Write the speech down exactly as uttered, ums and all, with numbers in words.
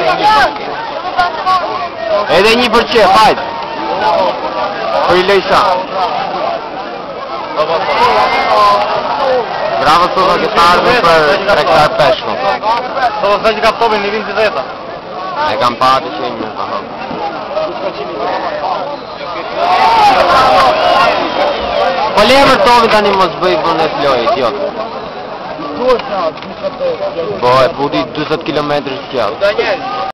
Edhe një për qef, hajt! Për i lejsa. Bravo të të këtë ardhë për trektar peshku. Të dhe që ka topin një vinë të dheta. E kam pati që e një të hëmë. Po lemër tovi tani mos bëj për në floj, idiot. Po e puti dyzet kilometrë s'kjallë.